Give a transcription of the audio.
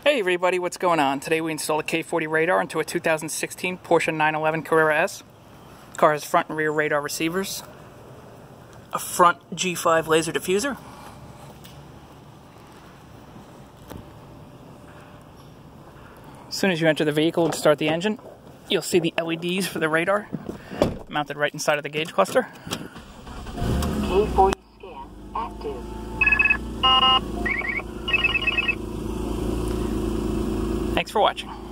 Hey everybody, what's going on? Today we installed a K40 radar into a 2016 Porsche 911 Carrera S. The car has front and rear radar receivers, a front G5 laser diffuser, as soon as you enter the vehicle and start the engine, you'll see the LEDs for the radar mounted right inside of the gauge cluster. K40 scan active. Thanks for watching.